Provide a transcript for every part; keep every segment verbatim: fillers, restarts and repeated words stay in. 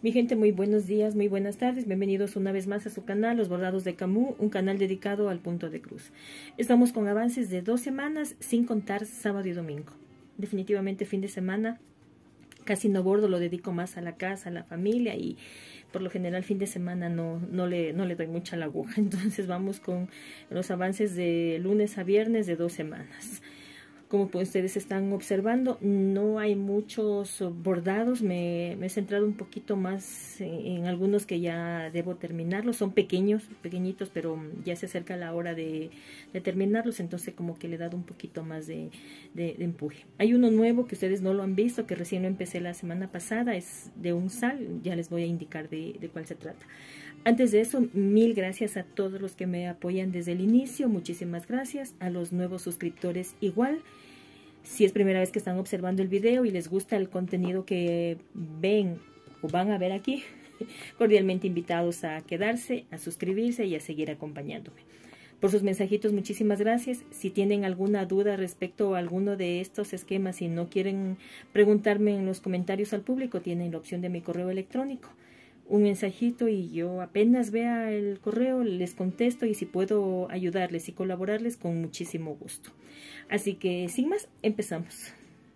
Mi gente, muy buenos días, muy buenas tardes. Bienvenidos una vez más a su canal, Los Bordados de Camus, un canal dedicado al punto de cruz. Estamos con avances de dos semanas, sin contar sábado y domingo. Definitivamente fin de semana casi no bordo, lo dedico más a la casa, a la familia, y por lo general fin de semana no, no, le, no le doy mucha la aguja. Entonces vamos con los avances de lunes a viernes de dos semanas. Como pues ustedes están observando, no hay muchos bordados. Me, me he centrado un poquito más en, en algunos que ya debo terminarlos. Son pequeños, pequeñitos, pero ya se acerca la hora de, de terminarlos. Entonces como que le he dado un poquito más de, de, de empuje. Hay uno nuevo que ustedes no lo han visto, que recién lo empecé la semana pasada. Es de un sal, ya les voy a indicar de, de cuál se trata. Antes de eso, mil gracias a todos los que me apoyan desde el inicio. Muchísimas gracias. A los nuevos suscriptores igual. Si es primera vez que están observando el video y les gusta el contenido que ven o van a ver aquí, cordialmente invitados a quedarse, a suscribirse y a seguir acompañándome. Por sus mensajitos, muchísimas gracias. Si tienen alguna duda respecto a alguno de estos esquemas y no quieren preguntarme en los comentarios al público, tienen la opción de mi correo electrónico. Un mensajito y yo apenas vea el correo les contesto, y si puedo ayudarles y colaborarles, con muchísimo gusto. Así que sin más, empezamos.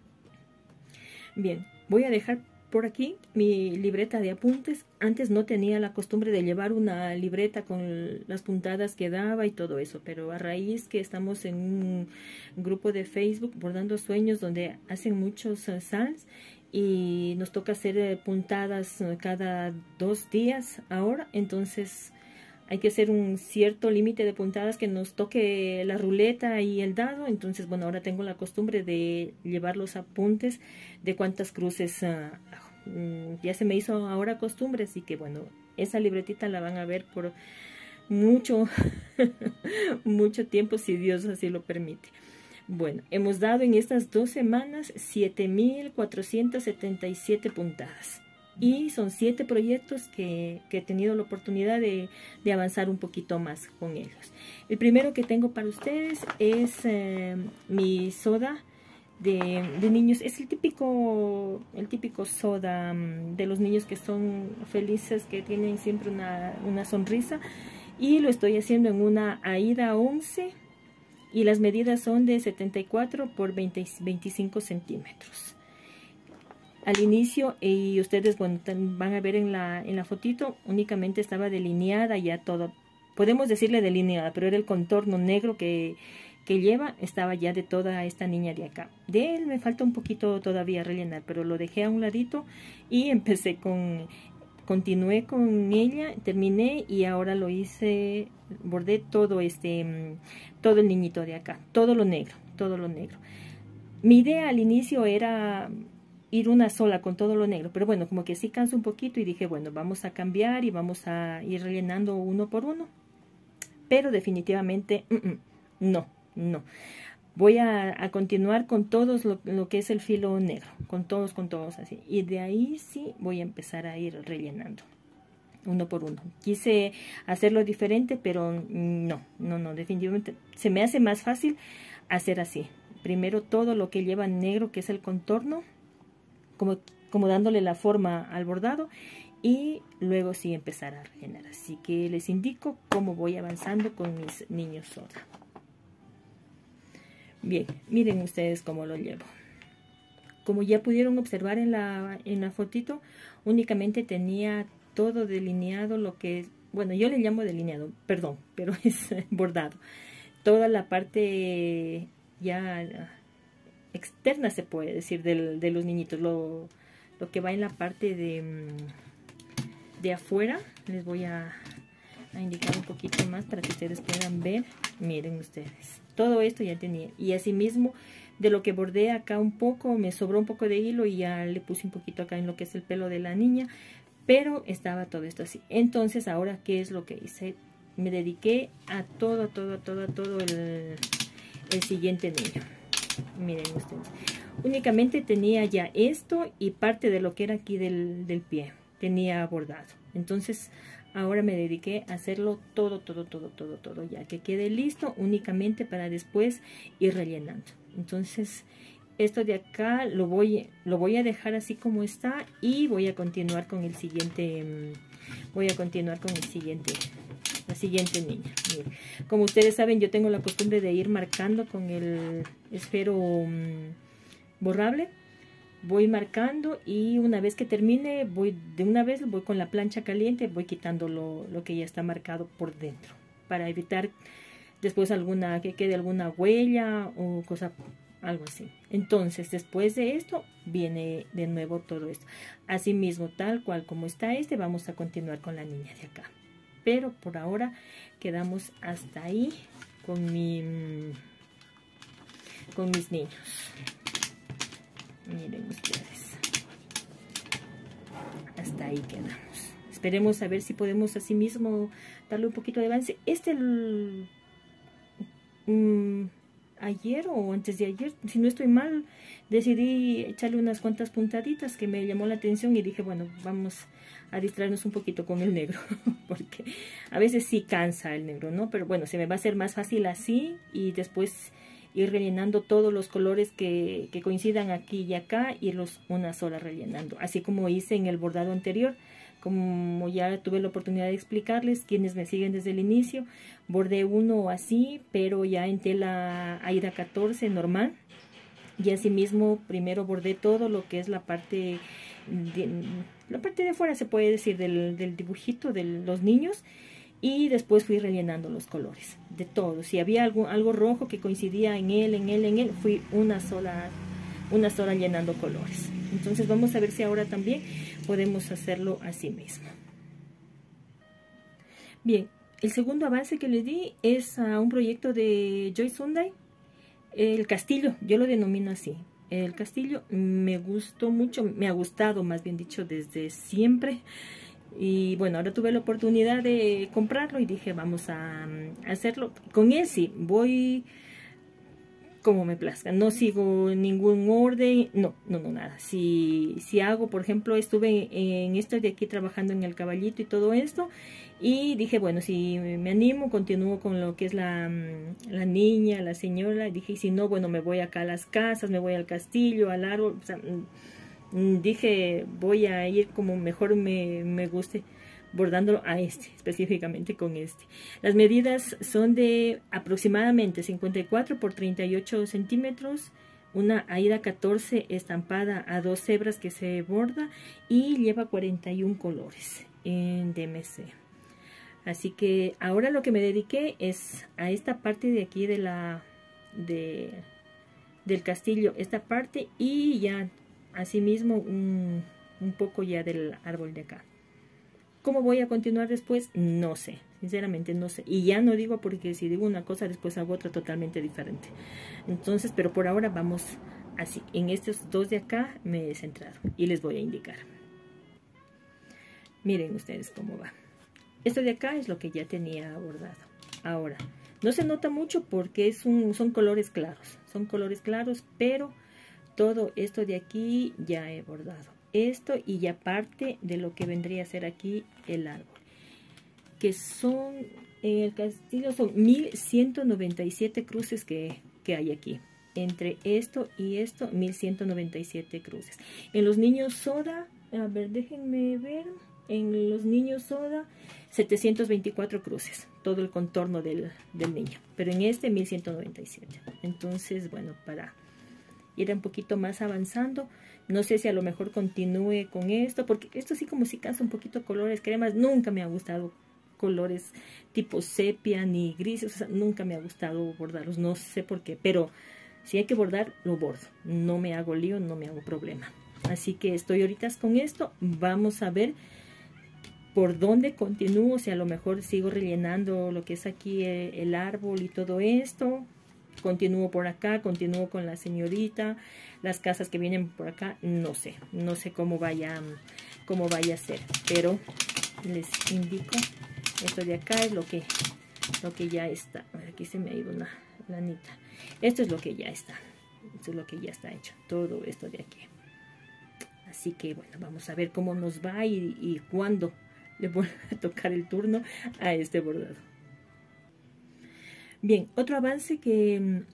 Bien, voy a dejar por aquí mi libreta de apuntes. Antes no tenía la costumbre de llevar una libreta con las puntadas que daba y todo eso, pero a raíz que estamos en un grupo de Facebook, Bordando Sueños, donde hacen muchos uh, sals, y nos toca hacer eh, puntadas uh, cada dos días ahora, entonces hay que hacer un cierto límite de puntadas que nos toque la ruleta y el dado. Entonces, bueno, ahora tengo la costumbre de llevar los apuntes de cuántas cruces uh, um, ya se me hizo ahora costumbre, así que bueno, esa libretita la van a ver por mucho, mucho tiempo, si Dios así lo permite. Bueno, hemos dado en estas dos semanas siete mil cuatrocientas setenta y siete puntadas. Y son siete proyectos que, que he tenido la oportunidad de, de avanzar un poquito más con ellos. El primero que tengo para ustedes es eh, mi soda de, de niños. Es el típico, el típico soda um, de los niños que son felices, que tienen siempre una, una sonrisa. Y lo estoy haciendo en una AIDA once. Y las medidas son de setenta y cuatro por veinticinco centímetros. Al inicio, y ustedes bueno, van a ver en la, en la fotito, únicamente estaba delineada ya todo. Podemos decirle delineada, pero era el contorno negro que, que lleva, estaba ya de toda esta niña de acá. De él me falta un poquito todavía rellenar, pero lo dejé a un ladito y empecé con... Continué con ella, terminé y ahora lo hice, bordé todo este, todo el niñito de acá, todo lo negro, todo lo negro. Mi idea al inicio era ir una sola con todo lo negro, pero bueno, como que sí canso un poquito y dije, bueno, vamos a cambiar y vamos a ir rellenando uno por uno. Pero definitivamente, mm, mm, no, no. Voy a, a continuar con todos lo, lo que es el filo negro, con todos, con todos así. Y de ahí sí voy a empezar a ir rellenando, uno por uno. Quise hacerlo diferente, pero no, no, no, definitivamente se me hace más fácil hacer así. Primero todo lo que lleva negro, que es el contorno, como, como dándole la forma al bordado, y luego sí empezar a rellenar. Así que les indico cómo voy avanzando con mis niños soda. Bien, miren ustedes cómo lo llevo. Como ya pudieron observar en la, en la fotito, únicamente tenía todo delineado, lo que, bueno, yo le llamo delineado, perdón, pero es bordado. Toda la parte ya externa, se puede decir, del, de los niñitos, lo, lo que va en la parte de, de afuera. Les voy a, a indicar un poquito más para que ustedes puedan ver. Miren ustedes, todo esto ya tenía. Y asimismo, de lo que bordé acá un poco, me sobró un poco de hilo y ya le puse un poquito acá en lo que es el pelo de la niña. Pero estaba todo esto así. Entonces, ahora, ¿qué es lo que hice? Me dediqué a todo, todo, todo, todo el, el siguiente niño. Miren ustedes. Únicamente tenía ya esto y parte de lo que era aquí del, del pie. Tenía bordado. Entonces, ahora me dediqué a hacerlo todo, todo, todo, todo, todo, ya que quede listo únicamente para después ir rellenando. Entonces, esto de acá lo voy, lo voy a dejar así como está y voy a continuar con el siguiente, voy a continuar con el siguiente, la siguiente niña. Miren, como ustedes saben, yo tengo la costumbre de ir marcando con el esfero um, borrable. Voy marcando y una vez que termine, voy de una vez voy con la plancha caliente, voy quitando lo, lo que ya está marcado por dentro, para evitar después alguna que quede alguna huella o cosa, algo así. Entonces, después de esto, viene de nuevo todo esto. Así mismo, tal cual como está este, vamos a continuar con la niña de acá. Pero por ahora quedamos hasta ahí con mi con mis niños. Miren ustedes. Hasta ahí quedamos. Esperemos a ver si podemos así mismo darle un poquito de avance. Este el, um, ayer o antes de ayer, si no estoy mal, decidí echarle unas cuantas puntaditas que me llamó la atención y dije, bueno, vamos a distraernos un poquito con el negro, porque a veces sí cansa el negro, ¿no? Pero bueno, se me va a hacer más fácil así y después ir rellenando todos los colores que, que coincidan aquí y acá, irlos una sola rellenando, así como hice en el bordado anterior. Como ya tuve la oportunidad de explicarles, quienes me siguen desde el inicio, bordé uno así, pero ya en tela Aida catorce normal, y así mismo primero bordé todo lo que es la parte de, la parte de afuera, se puede decir, del, del dibujito de los niños, y después fui rellenando los colores de todo. Si había algo, algo rojo que coincidía en él, en él, en él, fui una sola, una sola llenando colores. Entonces vamos a ver si ahora también podemos hacerlo así mismo. Bien, el segundo avance que les di es a un proyecto de Joy Sunday, el castillo, yo lo denomino así. El castillo me gustó mucho, me ha gustado más bien dicho desde siempre. Y bueno, ahora tuve la oportunidad de comprarlo y dije, vamos a, a hacerlo. Con él sí, voy como me plazca, no sigo ningún orden, no, no, no, nada. Si, si hago, por ejemplo, estuve en esto de aquí trabajando en el caballito y todo esto, y dije, bueno, si me animo, continúo con lo que es la, la niña, la señora, y dije, y si no, bueno, me voy acá a las casas, me voy al castillo, al árbol, o sea, dije, voy a ir como mejor me, me guste, bordándolo a este, específicamente con este. Las medidas son de aproximadamente cincuenta y cuatro por treinta y ocho centímetros, una Aida catorce estampada a dos hebras que se borda y lleva cuarenta y un colores en D M C. Así que ahora lo que me dediqué es a esta parte de aquí de la de, del castillo, esta parte, y ya asimismo un, un poco ya del árbol de acá. ¿Cómo voy a continuar después? No sé, sinceramente no sé. Y ya no digo porque si digo una cosa después hago otra totalmente diferente. Entonces, pero por ahora vamos así. En estos dos de acá me he centrado y les voy a indicar. Miren ustedes cómo va. Esto de acá es lo que ya tenía bordado. Ahora, no se nota mucho porque es un, son colores claros. Son colores claros, pero todo esto de aquí ya he bordado. Esto y ya parte de lo que vendría a ser aquí el árbol, que son en el castillo son mil ciento noventa y siete cruces que, que hay aquí. Entre esto y esto, mil ciento noventa y siete cruces. En los niños soda, a ver, déjenme ver, en los niños soda, setecientos veinticuatro cruces, todo el contorno del, del niño, pero en este mil ciento noventa y siete. Entonces, bueno, para ir un poquito más avanzando, no sé si a lo mejor continúe con esto, porque esto sí como si cansa un poquito colores cremas. Nunca me ha gustado colores tipo sepia ni grises, o sea, nunca me ha gustado bordarlos, no sé por qué, pero si hay que bordar, lo bordo, no me hago lío, no me hago problema. Así que estoy ahorita con esto, vamos a ver por dónde continúo, si a lo mejor sigo rellenando lo que es aquí el, el árbol y todo esto. Continúo por acá, continúo con la señorita, las casas que vienen por acá, no sé, no sé cómo vaya, cómo vaya a ser, pero les indico, esto de acá es lo que, lo que ya está. Aquí se me ha ido una lanita. Esto es lo que ya está, esto es lo que ya está hecho, todo esto de aquí. Así que bueno, vamos a ver cómo nos va y, y cuándo le voy a tocar el turno a este bordado. Bien, otro avance que,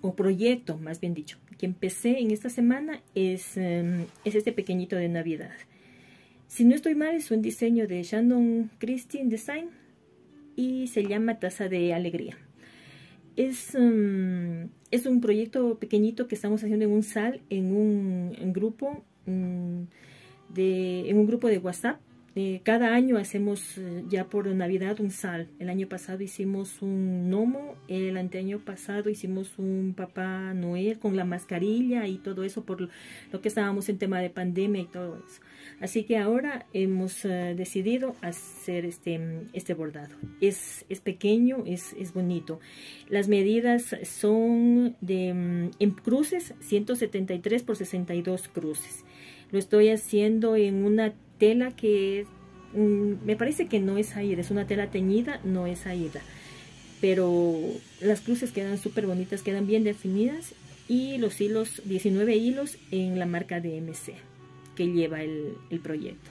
o proyecto más bien dicho, que empecé en esta semana es, um, es este pequeñito de Navidad. Si no estoy mal, es un diseño de Shannon Christine Design y se llama Taza de Alegría. Es, um, es un proyecto pequeñito que estamos haciendo en un S A L, en un en grupo, um, de, en un grupo de WhatsApp. Eh, cada año hacemos eh, ya por Navidad un S A L. El año pasado hicimos un gnomo, el anteaño pasado hicimos un Papá Noel con la mascarilla y todo eso por lo que estábamos en tema de pandemia y todo eso. Así que ahora hemos uh, decidido hacer este, este bordado. Es, es pequeño, es, es bonito. Las medidas son de um, en cruces, ciento setenta y tres por sesenta y dos cruces. Lo estoy haciendo en una tela que um, me parece que no es aída, es una tela teñida, no es aída. Pero las cruces quedan súper bonitas, quedan bien definidas. Y los hilos, diecinueve hilos en la marca D M C que lleva el, el proyecto.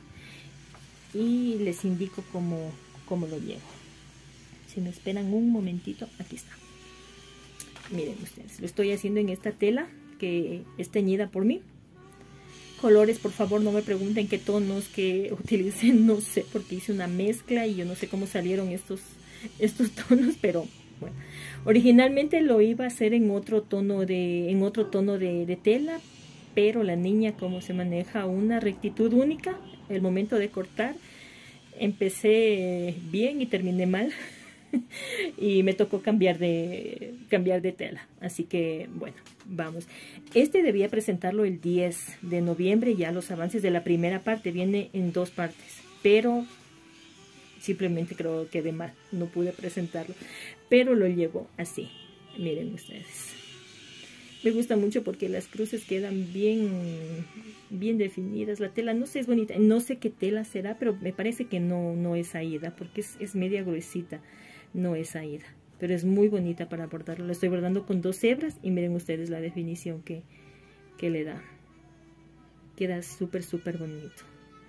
Y les indico cómo, cómo lo llevo. Si me esperan un momentito, aquí está. Miren ustedes, lo estoy haciendo en esta tela que es teñida por mí. Colores, por favor, no me pregunten qué tonos que utilicé, no sé, porque hice una mezcla y yo no sé cómo salieron estos, estos tonos, pero bueno. Originalmente lo iba a hacer en otro tono de, en otro tono de, de tela, pero la niña, como se maneja una rectitud única, el momento de cortar, empecé bien y terminé mal. Y me tocó cambiar de cambiar de tela, así que bueno, vamos. Este debía presentarlo el diez de noviembre, ya los avances de la primera parte, viene en dos partes, pero simplemente creo que de mal, no pude presentarlo, pero lo llevo así. Miren ustedes, me gusta mucho porque las cruces quedan bien bien definidas. La tela, no sé, es bonita, no sé qué tela será, pero me parece que no, no es aída, porque es, es media gruesita. No es aída, pero es muy bonita para bordarlo. Lo estoy bordando con dos hebras y miren ustedes la definición que, que le da. Queda súper, súper bonito.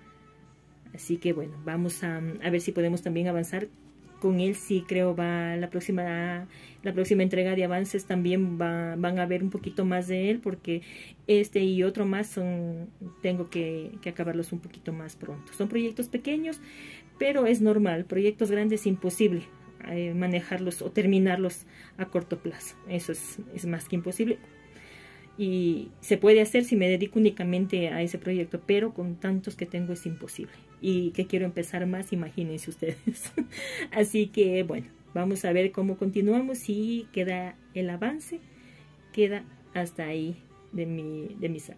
Así que bueno, vamos a, a ver si podemos también avanzar con él. Sí, creo va la próxima, la próxima entrega de avances también va, van a ver un poquito más de él, porque este y otro más son, tengo que, que acabarlos un poquito más pronto. Son proyectos pequeños, pero es normal. Proyectos grandes imposible eh, manejarlos o terminarlos a corto plazo. Eso es, es más que imposible. Y se puede hacer si me dedico únicamente a ese proyecto, pero con tantos que tengo es imposible. Y que quiero empezar más, imagínense ustedes. Así que bueno, vamos a ver cómo continuamos. Y queda el avance, queda hasta ahí de mi, de mi sala.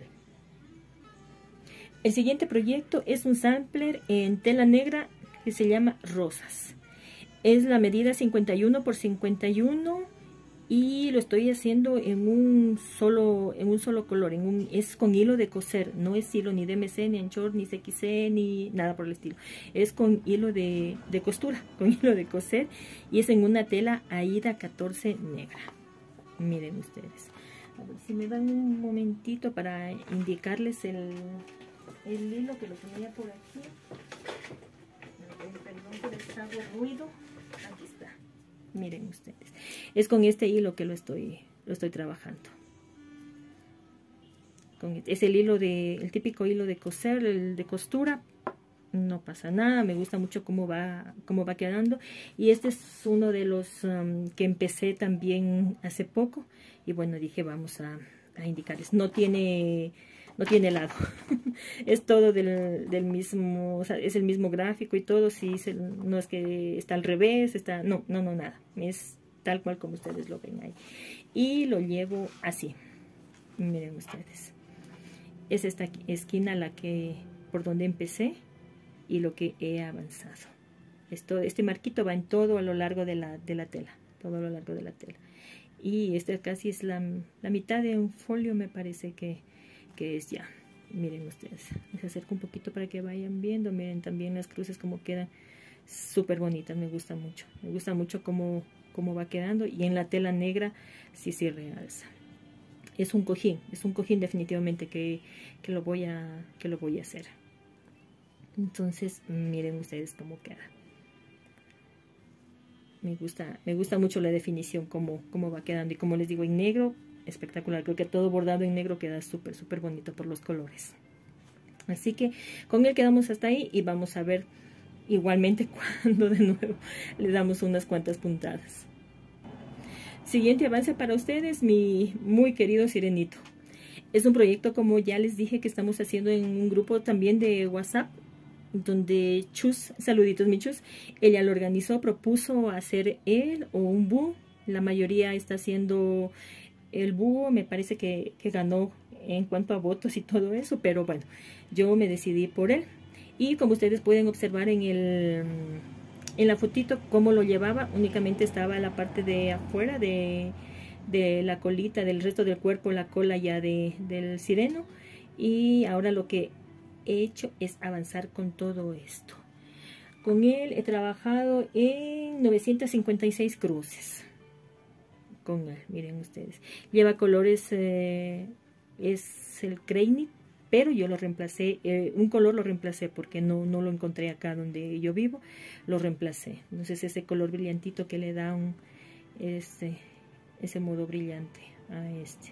El siguiente proyecto es un sampler en tela negra que se llama Rosas. Es la medida cincuenta y uno por cincuenta y uno. Y lo estoy haciendo en un solo en un solo color, en un, es con hilo de coser, no es hilo ni D M C, ni anchor, ni C X C, ni nada por el estilo. Es con hilo de, de costura, con hilo de coser, y es en una tela Aida catorce negra. Miren ustedes. A ver si me dan un momentito para indicarles el, el hilo que lo tenía por aquí. Perdón por el hago ruido. Aquí está. Miren ustedes, es con este hilo que lo estoy, lo estoy trabajando. Con, es el hilo de, el típico hilo de coser, el de costura. No pasa nada, me gusta mucho cómo va, cómo va quedando. Y este es uno de los um, que empecé también hace poco. Y bueno, dije vamos a, a indicarles. No tiene, no tiene lado. Es todo del, del mismo, o sea, es el mismo gráfico y todo. Sí, es el, no es que está al revés, está, no, no, no, nada. Es tal cual como ustedes lo ven ahí. Y lo llevo así. Miren ustedes. Es esta esquina la que, por donde empecé y lo que he avanzado. Esto, este marquito va en todo a lo largo de la, de la tela. Todo a lo largo de la tela. Y este casi es la, la mitad de un folio, me parece que, que es ya. Miren ustedes, les acerco un poquito para que vayan viendo. Miren también las cruces como quedan súper bonitas, me gusta mucho. Me gusta mucho cómo, cómo va quedando, y en la tela negra sí se realza. Es un cojín, es un cojín definitivamente que, que, lo voy a, que lo voy a hacer. Entonces miren ustedes cómo queda. Me gusta, me gusta mucho la definición, cómo, cómo va quedando. Y como les digo, en negro espectacular. Creo que todo bordado en negro queda súper, súper bonito por los colores. Así que con él quedamos hasta ahí y vamos a ver igualmente cuando de nuevo le damos unas cuantas puntadas. Siguiente avance para ustedes, mi muy querido sirenito. Es un proyecto, como ya les dije, que estamos haciendo en un grupo también de WhatsApp, donde Chus, saluditos mi Chus, ella lo organizó, propuso hacer él o un búho. La mayoría está haciendo el búho, me parece que, que ganó en cuanto a votos y todo eso, pero bueno, yo me decidí por él. Y como ustedes pueden observar en el en la fotito cómo lo llevaba, únicamente estaba la parte de afuera de, de la colita, del resto del cuerpo, la cola ya de, del sireno. Y ahora lo que he hecho es avanzar con todo esto. Con él he trabajado en novecientas cincuenta y seis cruces. Con él, miren ustedes. Lleva colores, eh, es el Crane, pero yo lo reemplacé, eh, un color lo reemplacé porque no, no lo encontré acá donde yo vivo, lo reemplacé. Entonces ese color brillantito que le da un, este, ese modo brillante a este.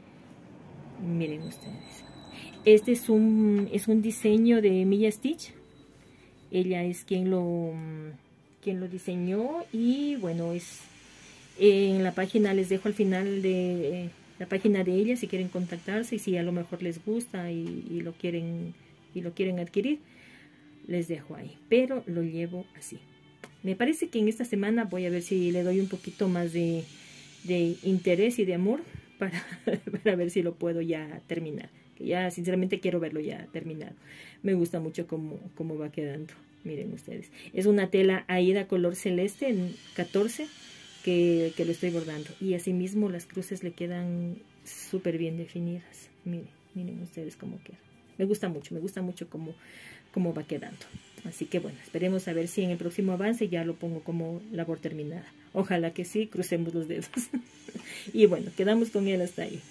Miren ustedes. Este es un, es un diseño de Milla Stitch. Ella es quien lo, quien lo diseñó y bueno, es en la página, les dejo al final de... Eh, la página de ella si quieren contactarse y si a lo mejor les gusta y, y lo quieren y lo quieren adquirir, les dejo ahí, pero lo llevo así. Me parece que en esta semana voy a ver si le doy un poquito más de, de interés y de amor para, para ver si lo puedo ya terminar, que ya sinceramente quiero verlo ya terminado. Me gusta mucho cómo, cómo va quedando, miren ustedes. Es una tela Aida color celeste en catorce Que, que lo estoy bordando, y asimismo las cruces le quedan súper bien definidas. Miren, miren ustedes cómo queda. Me gusta mucho, me gusta mucho cómo, cómo va quedando. Así que bueno, esperemos a ver si en el próximo avance ya lo pongo como labor terminada. Ojalá que sí, crucemos los dedos. Y bueno, quedamos con él hasta ahí.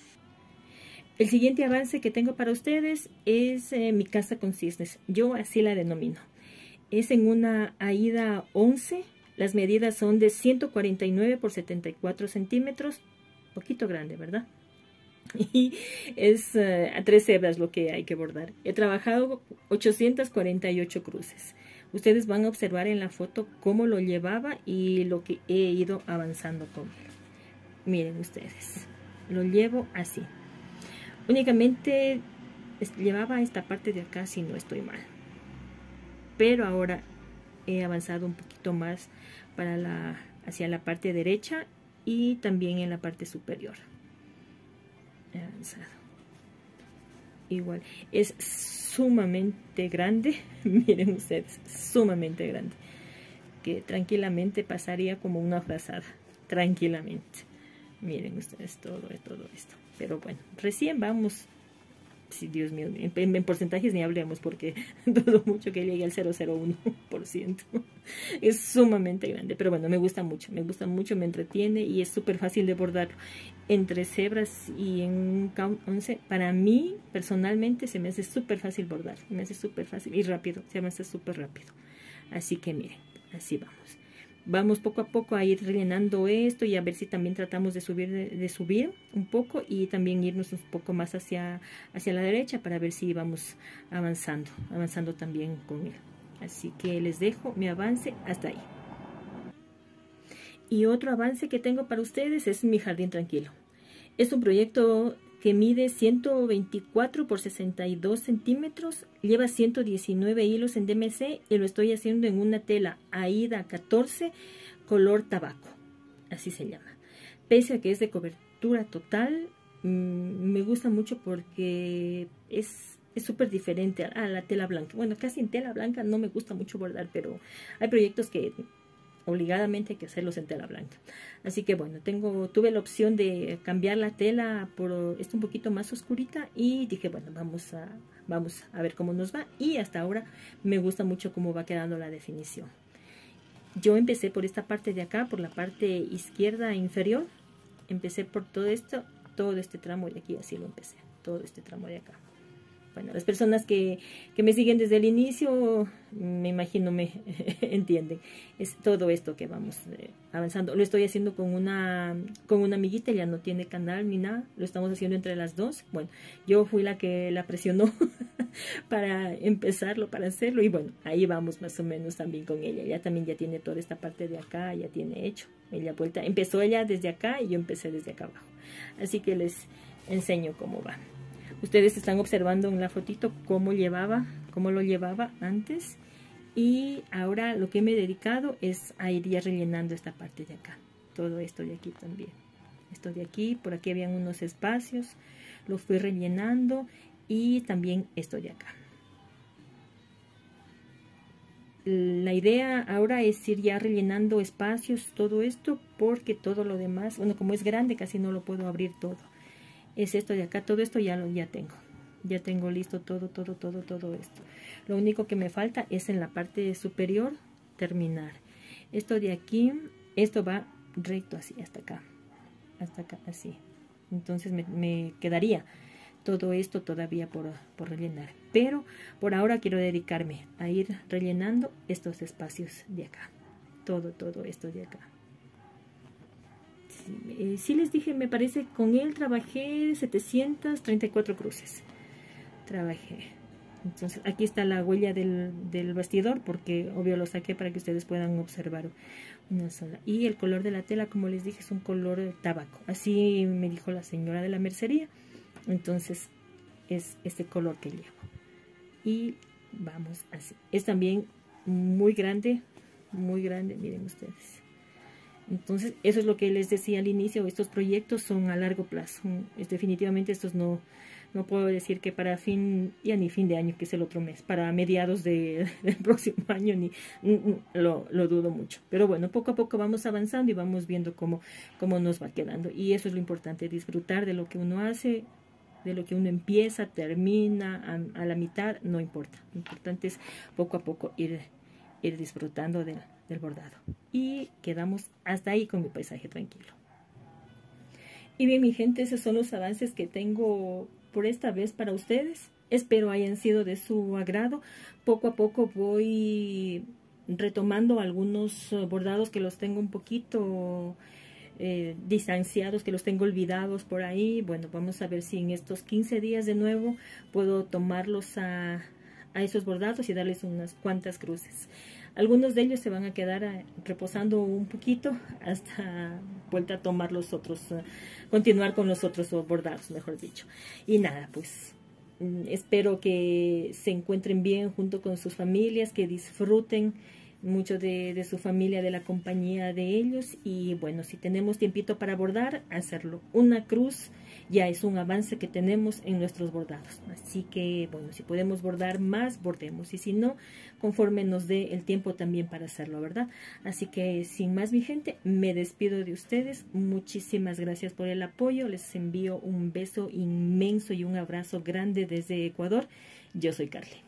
El siguiente avance que tengo para ustedes es eh, mi casa con cisnes. Yo así la denomino. Es en una Aida once. Las medidas son de ciento cuarenta y nueve por setenta y cuatro centímetros, poquito grande, ¿verdad? Y es uh, a tres hebras lo que hay que bordar. He trabajado ochocientas cuarenta y ocho cruces. Ustedes van a observar en la foto cómo lo llevaba y lo que he ido avanzando con él. Miren ustedes, lo llevo así. Únicamente llevaba esta parte de acá si no estoy mal. Pero ahora he avanzado un poquito más para la, hacia la parte derecha y también en la parte superior. He avanzado. Igual, es sumamente grande, miren ustedes, sumamente grande, que tranquilamente pasaría como una frazada, tranquilamente. Miren ustedes todo, todo esto. Pero bueno, recién vamos... Sí, Dios mío, en, en porcentajes ni hablemos porque dudo mucho que llegue al cero coma cero uno por ciento. Es sumamente grande, pero bueno, me gusta mucho, me gusta mucho, me entretiene y es súper fácil de bordar. Entre hebras y en un count once, para mí personalmente se me hace súper fácil bordar, se me hace súper fácil y rápido, se me hace súper rápido. Así que miren, así vamos. Vamos poco a poco a ir rellenando esto y a ver si también tratamos de subir, de, de subir un poco y también irnos un poco más hacia, hacia la derecha para ver si vamos avanzando, avanzando también con él. Así que les dejo mi avance hasta ahí. Y otro avance que tengo para ustedes es mi jardín tranquilo. Es un proyecto que mide ciento veinticuatro por sesenta y dos centímetros, lleva ciento diecinueve hilos en D M C y lo estoy haciendo en una tela Aida catorce color tabaco, así se llama. Pese a que es de cobertura total, mmm, me gusta mucho porque es es súper diferente a, a la tela blanca. Bueno, casi en tela blanca no me gusta mucho bordar, pero hay proyectos que obligadamente hay que hacerlos en tela blanca. Así que bueno, tengo, tuve la opción de cambiar la tela por esta un poquito más oscurita y dije, bueno, vamos a, vamos a ver cómo nos va. Y hasta ahora me gusta mucho cómo va quedando la definición. Yo empecé por esta parte de acá, por la parte izquierda inferior. Empecé por todo esto, todo este tramo de aquí, así lo empecé, todo este tramo de acá. bueno, las personas que, que me siguen desde el inicio, me imagino me entienden. Es todo esto que vamos eh, avanzando. Lo estoy haciendo con una, con una amiguita, ella no tiene canal ni nada. Lo estamos haciendo entre las dos. Bueno, yo fui la que la presionó para empezarlo, para hacerlo. Y bueno, ahí vamos más o menos también con ella. Ella también ya tiene toda esta parte de acá, ya tiene hecho. Ella vuelta, empezó ella desde acá y yo empecé desde acá abajo. Así que les enseño cómo va. Ustedes están observando en la fotito cómo llevaba, cómo lo llevaba antes. Y ahora lo que me he dedicado es a ir ya rellenando esta parte de acá. Todo esto de aquí también. Esto de aquí, por aquí habían unos espacios. Los fui rellenando. Y también esto de acá. La idea ahora es ir ya rellenando espacios, todo esto, porque todo lo demás, bueno, como es grande, casi no lo puedo abrir todo. Es esto de acá, todo esto ya lo ya tengo. Ya tengo listo todo, todo, todo, todo esto. Lo único que me falta es en la parte superior terminar. Esto de aquí, esto va recto así, hasta acá. Hasta acá, así. Entonces me, me quedaría todo esto todavía por, por rellenar. Pero por ahora quiero dedicarme a ir rellenando estos espacios de acá. Todo, todo esto de acá. Eh, sí les dije, me parece, con él trabajé setecientas treinta y cuatro cruces. Trabajé. Entonces aquí está la huella del, del bastidor, porque obvio lo saqué para que ustedes puedan observar una sola. Y el color de la tela, como les dije, es un color tabaco. Así me dijo la señora de la mercería. Entonces es este color que llevo. Y vamos así. Es también muy grande, muy grande, miren ustedes. Entonces, eso es lo que les decía al inicio, estos proyectos son a largo plazo. Es, definitivamente estos no, no puedo decir que para fin, ya ni fin de año, que es el otro mes, para mediados de, del próximo año, ni lo, lo dudo mucho. Pero bueno, poco a poco vamos avanzando y vamos viendo cómo, cómo nos va quedando. Y eso es lo importante, disfrutar de lo que uno hace, de lo que uno empieza, termina, a, a la mitad, no importa. Lo importante es poco a poco ir, ir disfrutando de del bordado. Y quedamos hasta ahí con mi paisaje tranquilo. Y bien, mi gente, esos son los avances que tengo por esta vez para ustedes. Espero hayan sido de su agrado. Poco a poco voy retomando algunos bordados que los tengo un poquito eh, distanciados, que los tengo olvidados por ahí. Bueno, vamos a ver si en estos quince días de nuevo puedo tomarlos a, a esos bordados y darles unas cuantas cruces. Algunos de ellos se van a quedar a, reposando un poquito hasta vuelta a tomar los otros, uh, continuar con los otros bordados, mejor dicho. Y nada, pues mm, espero que se encuentren bien junto con sus familias, que disfruten mucho de, de su familia, de la compañía de ellos. Y bueno, si tenemos tiempito para bordar, hacerlo. Una cruz ya es un avance que tenemos en nuestros bordados. Así que, bueno, si podemos bordar más, bordemos. Y si no, conforme nos dé el tiempo también para hacerlo, ¿verdad? Así que, sin más, mi gente, me despido de ustedes. Muchísimas gracias por el apoyo. Les envío un beso inmenso y un abrazo grande desde Ecuador. Yo soy Carly.